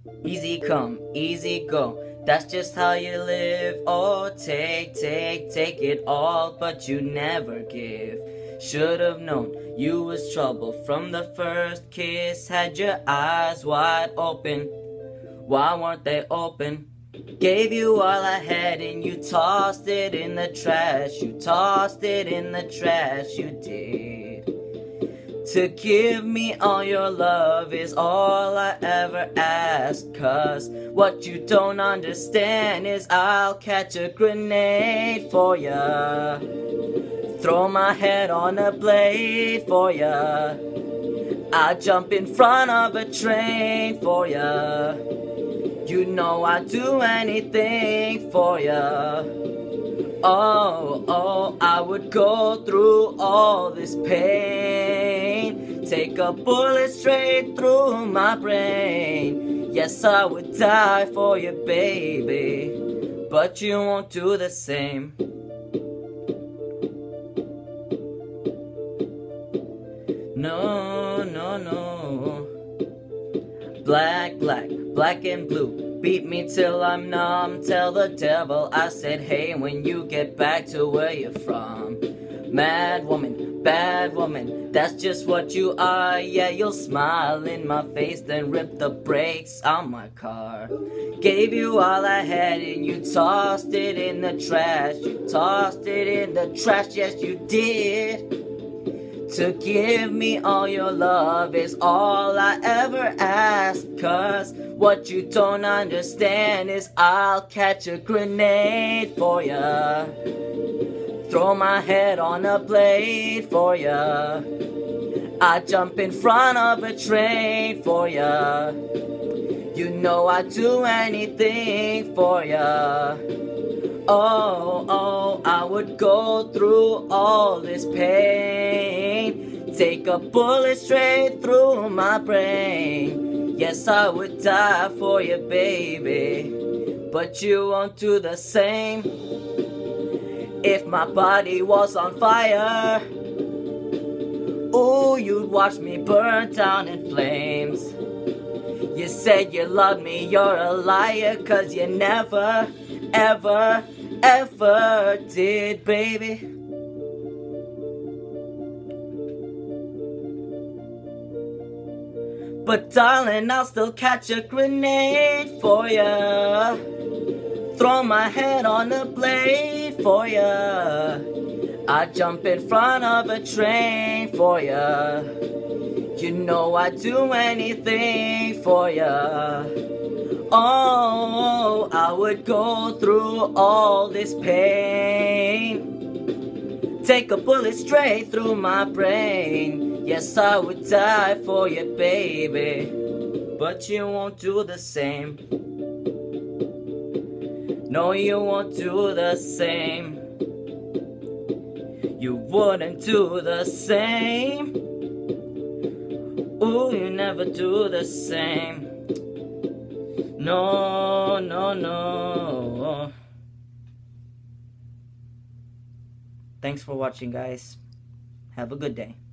Easy come, easy go, that's just how you live. Oh, take it all, but you never give. Should've known you was trouble from the first kiss. Had your eyes wide open, why weren't they open? Gave you all I had and you tossed it in the trash. You tossed it in the trash, you did. To give me all your love is all I ever ask. Cause what you don't understand is I'll catch a grenade for ya, throw my head on a blade for ya, I'll jump in front of a train for ya. You know I'd do anything for ya. Oh, I would go through all this pain, take a bullet straight through my brain. Yes, I would die for you, baby, but you won't do the same. No, no, no. Black and blue, beat me till I'm numb. Tell the devil I said hey when you get back to where you're from. Mad woman, bad woman, that's just what you are. Yeah, you'll smile in my face, then rip the brakes on my car. Gave you all I had and you tossed it in the trash. You tossed it in the trash, yes you did. To give me all your love is all I ever ask. Cause what you don't understand is I'll catch a grenade for ya, throw my head on a blade for ya, I jump in front of a train for ya. You know I'd do anything for ya. Oh, I would go through all this pain, take a bullet straight through my brain. Yes, I would die for you, baby, but you won't do the same. If my body was on fire, ooh, you'd watch me burn down in flames. You said you loved me, you're a liar, cause you never, ever did, baby. But darling, I'll still catch a grenade for ya, throw my head on a blade for ya, I jump in front of a train for ya. You know I'd do anything for ya. Oh, I would go through all this pain, take a bullet straight through my brain. Yes, I would die for you, baby, but you won't do the same. No, you won't do the same. You wouldn't do the same. Ooh, you never do the same. No, no, no. Thanks for watching, guys. Have a good day.